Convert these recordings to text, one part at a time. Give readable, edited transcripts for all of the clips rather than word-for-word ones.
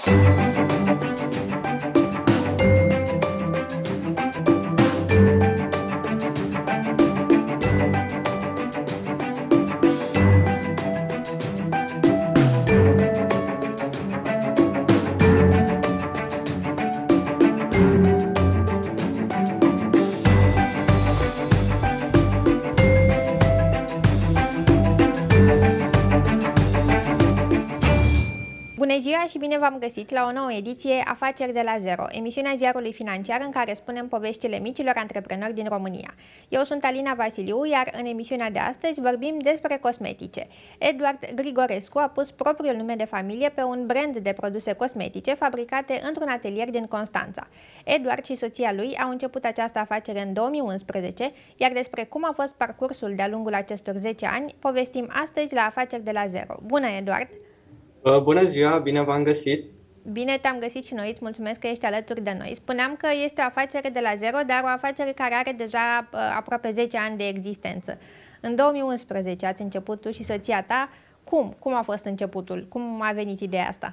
Bună ziua și bine v-am găsit la o nouă ediție Afaceri de la Zero, emisiunea ziarului financiar în care spunem poveștile micilor antreprenori din România. Eu sunt Alina Vasiliu, iar în emisiunea de astăzi vorbim despre cosmetice. Eduard Grigorescu a pus propriul nume de familie pe un brand de produse cosmetice fabricate într-un atelier din Constanța. Eduard și soția lui au început această afacere în 2011, iar despre cum a fost parcursul de-a lungul acestor 10 ani, povestim astăzi la Afaceri de la Zero. Bună, Eduard! Bună ziua, bine v-am găsit! Bine te-am găsit și noi, îți mulțumesc că ești alături de noi. Spuneam că este o afacere de la zero, dar o afacere care are deja aproape 10 ani de existență. În 2011 ați început tu și soția ta. Cum a fost începutul? Cum a venit ideea asta?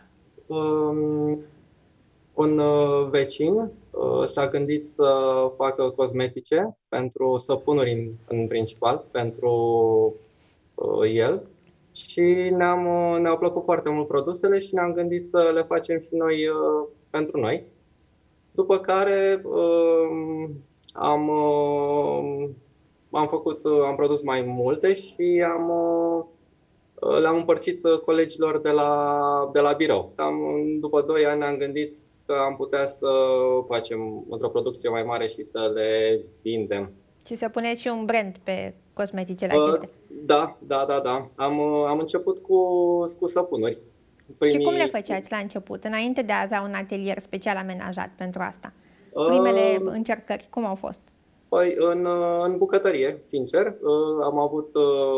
Un vecin s-a gândit să facă cosmetice pentru săpunuri în principal, pentru el. Și ne-au plăcut foarte mult produsele și ne-am gândit să le facem și noi pentru noi. După care am produs mai multe și le-am împărțit colegilor de la birou. După 2 ani ne-am gândit că am putea să facem într-o producție mai mare și să le vindem. Și să puneți și un brand pe cosmeticele acestea. Da. Am început cu săpunuri. Și cum le făceați la început, înainte de a avea un atelier special amenajat pentru asta? Primele încercări, cum au fost? Păi, în bucătărie, sincer. Am avut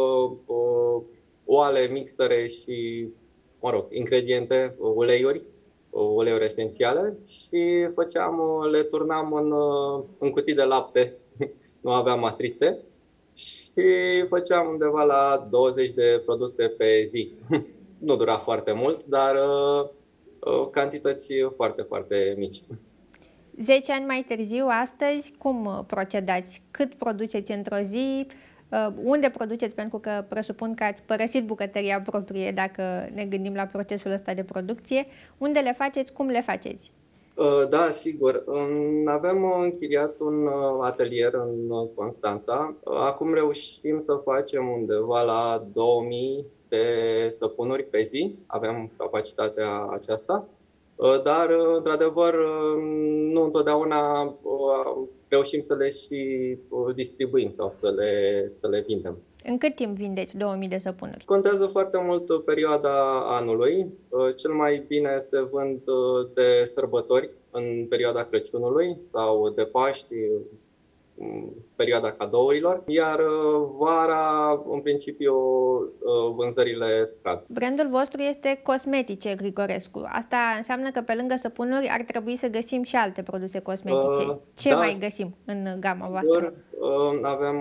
oale, mixere și, ingrediente, uleiuri esențiale și le turnam în cutii de lapte. Nu aveam matrițe. Și făceam undeva la 20 de produse pe zi. Nu dura foarte mult, dar cantități foarte, foarte mici. 10 ani mai târziu, astăzi, cum procedați? Cât produceți într-o zi? Unde produceți? Pentru că presupun că ați părăsit bucătăria proprie, dacă ne gândim la procesul ăsta de producție. Unde le faceți? Cum le faceți? Da, sigur. Avem închiriat un atelier în Constanța. Acum reușim să facem undeva la 2000 de săpunuri pe zi. Avem capacitatea aceasta. Dar, într-adevăr, nu întotdeauna reușim să le și distribuim sau să le vindem. În cât timp vindeți 2000 de săpunuri? Contează foarte mult perioada anului. Cel mai bine se vând de sărbători, în perioada Crăciunului sau de Paști, perioada cadourilor, iar vara, în principiu, vânzările scad. Brandul vostru este Cosmetice Grigorescu. Asta înseamnă că pe lângă săpunuri ar trebui să găsim și alte produse cosmetice. Ce mai găsim în gama voastră? Avem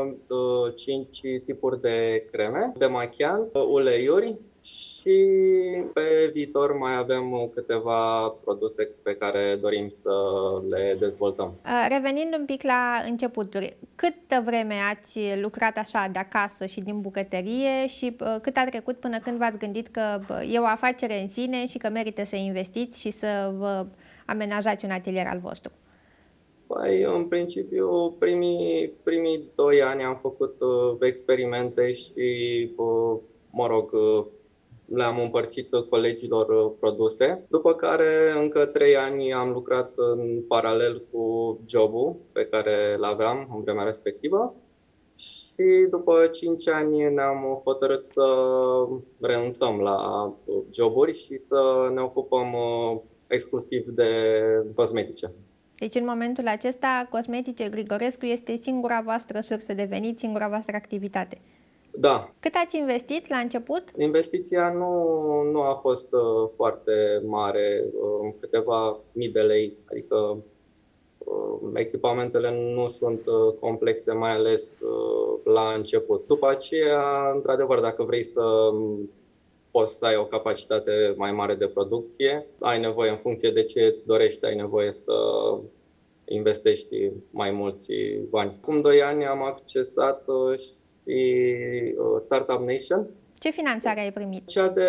5 tipuri de creme, demachiant, uleiuri și pe viitor mai avem câteva produse pe care dorim să le dezvoltăm. Revenind un pic la începuturi, câtă vreme ați lucrat așa de acasă și din bucătărie și cât a trecut până când v-ați gândit că e o afacere în sine și că merită să investiți și să vă amenajați un atelier al vostru? Păi, în principiu, primii 2 ani am făcut experimente și, le-am împărțit colegilor produse, după care încă 3 ani am lucrat în paralel cu jobul pe care îl aveam în vremea respectivă și după 5 ani ne-am hotărât să renunțăm la joburi și să ne ocupăm exclusiv de cosmetice. Deci în momentul acesta, Cosmetice Grigorescu este singura voastră sursă de venit, singura voastră activitate. Da. Cât ați investit la început? Investiția nu a fost foarte mare, câteva mii de lei, adică echipamentele nu sunt complexe, mai ales la început. După aceea, într-adevăr, dacă vrei să poți să ai o capacitate mai mare de producție, ai nevoie în funcție de ce îți dorești, ai nevoie să investești mai mulți bani. Acum 2 ani am accesat și Startup Nation. Ce finanțare ai primit? Cea de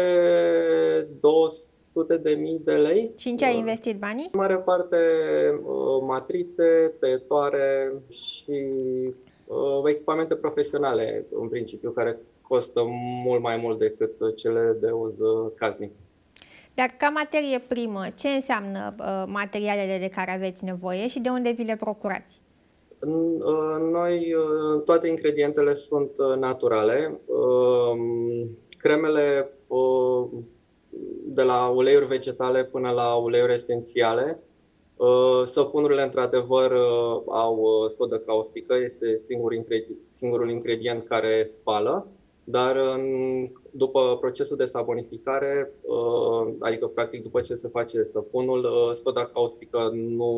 200.000 de lei. Și în ce ai investit banii? În mare parte matrițe, tăietoare și echipamente profesionale, în principiu, care costă mult mai mult decât cele de uz casnic. Dar ca materie primă, ce înseamnă materialele de care aveți nevoie și de unde vi le procurați? Noi, toate ingredientele sunt naturale. Cremele de la uleiuri vegetale până la uleiuri esențiale. Săpunurile, într-adevăr, au sodă caustică, este singurul ingredient care spală, dar după procesul de sabonificare, adică practic după ce se face săpunul, soda caustică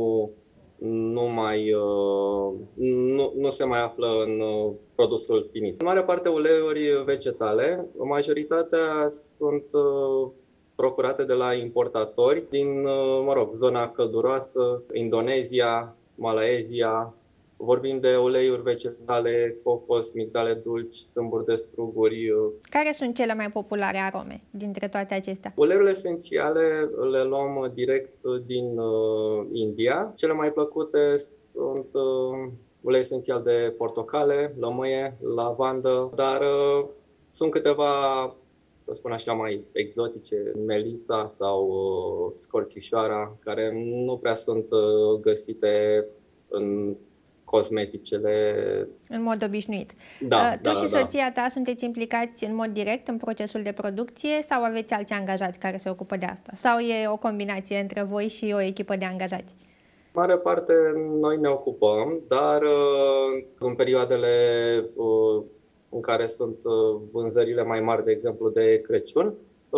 nu se mai află în produsul finit. În mare parte uleiuri vegetale, majoritatea sunt procurate de la importatori din, zona călduroasă, Indonezia, Malaezia. Vorbim de uleiuri vegetale, cocos, migdale dulci, sâmburi de struguri. Care sunt cele mai populare arome dintre toate acestea? Uleiurile esențiale le luăm direct din India. Cele mai plăcute sunt ulei esențial de portocale, lămâie, lavandă, dar sunt câteva, să spun așa, mai exotice, melisa sau scorțișoara, care nu prea sunt găsite în cosmeticele. În mod obișnuit. Da, tu și soția ta sunteți implicați în mod direct în procesul de producție sau aveți alți angajați care se ocupă de asta? Sau e o combinație între voi și o echipă de angajați? În mare parte noi ne ocupăm, dar în perioadele în care sunt vânzările mai mari, de exemplu de Crăciun,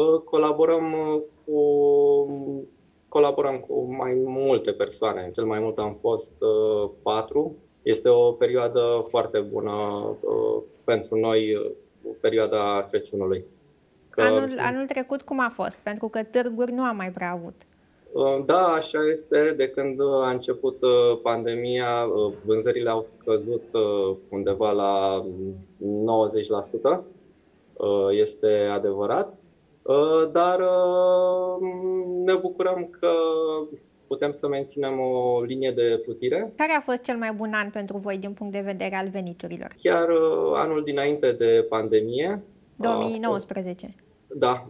colaborăm cu mai multe persoane. Cel mai mult am fost 4. Este o perioadă foarte bună pentru noi, perioada Crăciunului. Anul trecut cum a fost? Pentru că târguri nu am mai prea avut. Da, așa este. De când a început pandemia, vânzările au scăzut undeva la 90%. Este adevărat. Dar ne bucurăm că putem să menținem o linie de plutire. Care a fost cel mai bun an pentru voi din punct de vedere al veniturilor? Chiar anul dinainte de pandemie. 2019. Da.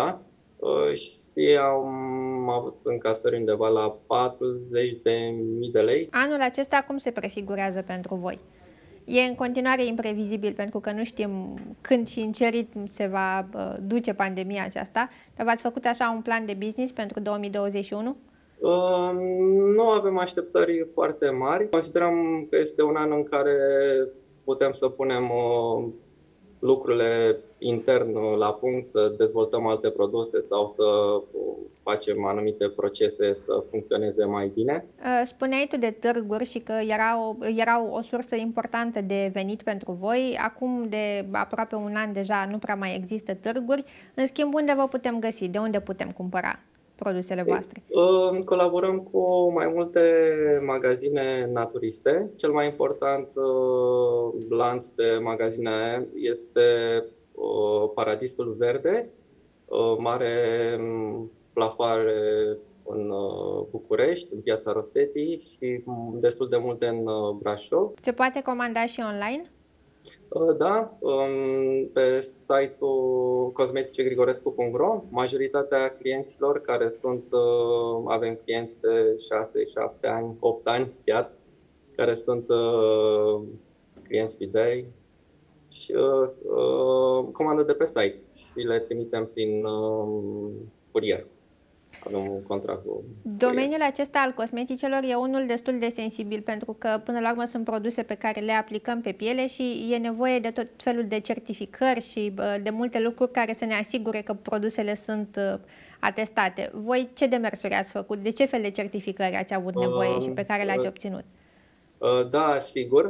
Și am avut încasări undeva la 40.000 de lei. Anul acesta cum se prefigurează pentru voi? E în continuare imprevizibil pentru că nu știm când și în ce ritm se va duce pandemia aceasta, dar v-ați făcut așa un plan de business pentru 2021? Nu avem așteptări foarte mari. Considerăm că este un an în care putem să punem lucrurile intern la punct, să dezvoltăm alte produse sau să facem anumite procese să funcționeze mai bine. Spuneai tu de târguri și că erau o sursă importantă de venit pentru voi. Acum de aproape un an deja nu prea mai există târguri. În schimb, unde vă putem găsi? De unde putem cumpăra produsele voastre? Colaborăm cu mai multe magazine naturiste. Cel mai important lanț de magazine este Paradisul Verde, mare plafoare în București, în Piața Rosetti și destul de multe în Brașov. Se poate comanda și online? Da, pe site-ul cosmeticegrigorescu.ro, majoritatea clienților care avem clienți de 6, 7 ani, 8 ani chiar, care sunt clienți fideli și comandă de pe site și le trimitem prin curier. Avem un contract cu Domeniul acesta al cosmeticelor e unul destul de sensibil pentru că până la urmă sunt produse pe care le aplicăm pe piele și e nevoie de tot felul de certificări și de multe lucruri care să ne asigure că produsele sunt atestate. Voi ce demersuri ați făcut? De ce fel de certificări ați avut nevoie și pe care le-ați obținut? Da, sigur.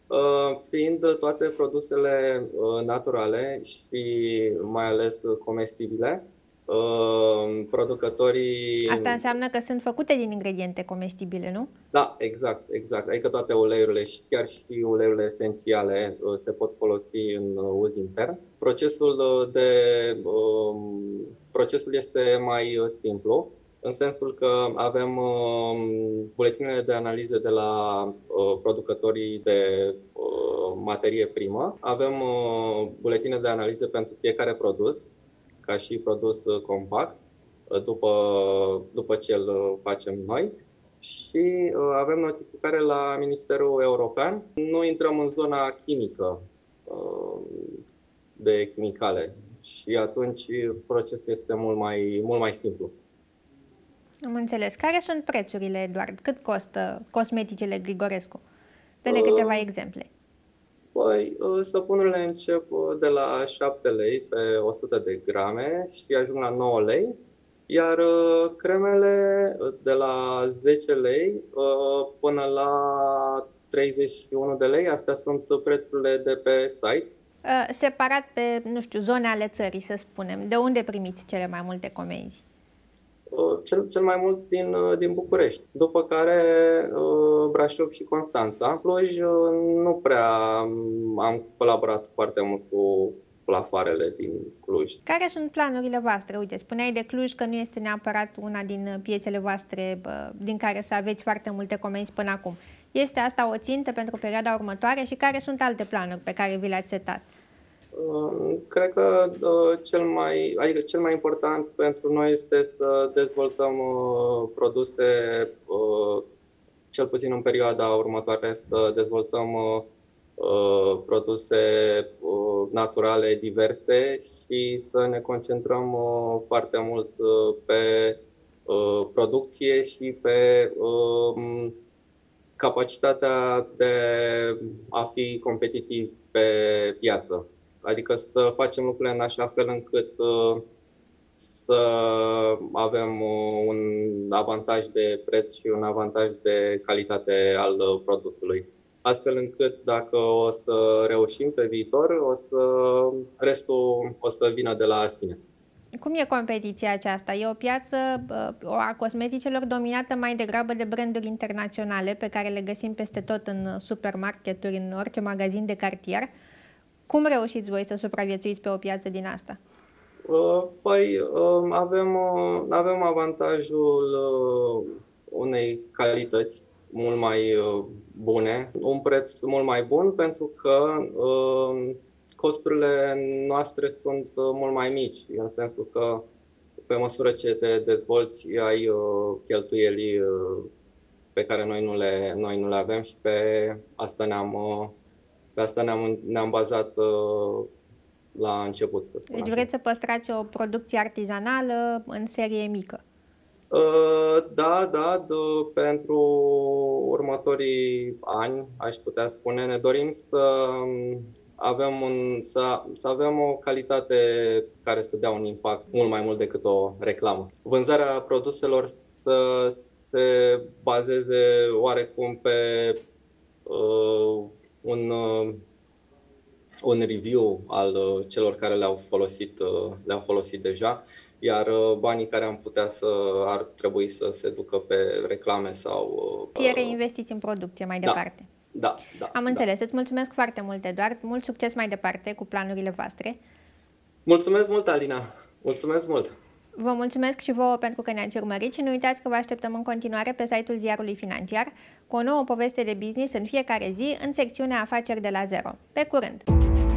Fiind toate produsele naturale și mai ales comestibile, producătorii... Asta înseamnă că sunt făcute din ingrediente comestibile, nu? Da, exact. Adică toate uleiurile și chiar și uleiurile esențiale se pot folosi în uz intern. Procesul este mai simplu, în sensul că avem buletinele de analiză de la producătorii de materie primă, avem buletine de analiză pentru fiecare produs, ca și produs compact, după ce îl facem noi, și avem notificare la Ministerul European. Nu intrăm în zona chimică de chimicale și atunci procesul este mult mai simplu. Am înțeles. Care sunt prețurile, Eduard? Cât costă cosmeticele Grigorescu? Dă-ne câteva exemple. Păi, săpunurile încep de la 7 lei pe 100 de grame și ajung la 9 lei, iar cremele de la 10 lei până la 31 de lei. Astea sunt prețurile de pe site. Separat pe, nu știu, zone ale țării, să spunem, de unde primiți cele mai multe comenzi? Cel mai mult din București, după care Brașov și Constanța. Cluj nu prea am colaborat foarte mult cu plafoarele din Cluj. Care sunt planurile voastre? Uite, spuneai de Cluj că nu este neapărat una din piețele voastre din care să aveți foarte multe comenzi până acum. Este asta o țintă pentru perioada următoare și care sunt alte planuri pe care vi le-ați setat? Cred că cel mai important pentru noi este să dezvoltăm produse, cel puțin în perioada următoare, să dezvoltăm produse naturale diverse și să ne concentrăm foarte mult pe producție și pe capacitatea de a fi competitiv pe piață. Adică să facem lucrurile în așa fel încât să avem un avantaj de preț și un avantaj de calitate al produsului. Astfel încât dacă o să reușim pe viitor, restul o să vină de la sine. Cum e competiția aceasta? E o piață a cosmeticelor dominată mai degrabă de branduri internaționale pe care le găsim peste tot în supermarketuri, în orice magazin de cartier. Cum reușiți voi să supraviețuiți pe o piață din asta? Păi avem avantajul unei calități mult mai bune, un preț mult mai bun, pentru că costurile noastre sunt mult mai mici, în sensul că pe măsură ce te dezvolți ai cheltuieli pe care noi nu le avem și pe asta ne-am bazat la început, să spun. Deci vreți să păstrați o producție artizanală în serie mică? Da, pentru următorii ani, aș putea spune, ne dorim să avem o calitate care să dea un impact mult mai mult decât o reclamă. Vânzarea produselor să se bazeze oarecum pe un review al celor care le-au folosit deja, iar banii care ar trebui să se ducă pe reclame sau... Fie reinvestiți în producție mai departe. Da. Am înțeles. Îți mulțumesc foarte mult, Eduard. Mult succes mai departe cu planurile voastre. Mulțumesc mult, Alina. Mulțumesc mult. Vă mulțumesc și vouă pentru că ne-ați urmărit și nu uitați că vă așteptăm în continuare pe site-ul Ziarului Financiar cu o nouă poveste de business în fiecare zi în secțiunea Afaceri de la zero. Pe curând!